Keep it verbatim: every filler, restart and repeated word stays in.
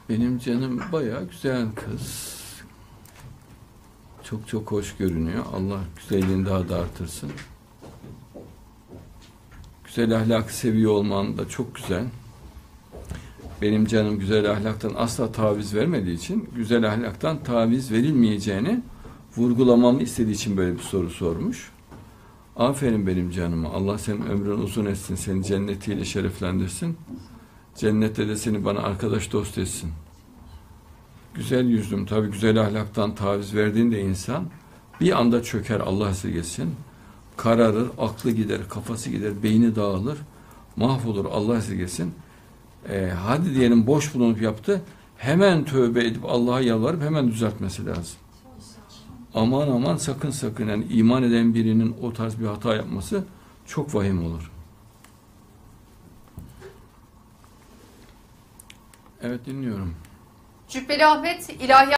Benim canım bayağı güzel kız. Çok çok hoş görünüyor. Allah güzelliğini daha da artırsın. Güzel ahlakı seviyor olman da çok güzel. Benim canım güzel ahlaktan asla taviz vermediği için, güzel ahlaktan taviz verilmeyeceğini vurgulamamı istediği için böyle bir soru sormuş. Aferin benim canıma. Allah senin ömrün uzun etsin. Seni cennetiyle şereflendirsin. Cennette de seni bana arkadaş dost etsin. Güzel yüzlüm. Tabii güzel ahlaktan taviz verdiğinde insan bir anda çöker, Allah esirgesin. Kararır, aklı gider, kafası gider, beyni dağılır. Mahvolur, Allah esirgesin. Ee, hadi diyelim boş bulunup yaptı. Hemen tövbe edip Allah'a yalvarıp hemen düzeltmesi lazım. Aman aman sakın sakın. Yani iman eden birinin o tarz bir hata yapması çok vahim olur. Evet, dinliyorum. Cübbeli Ahmet, İlahi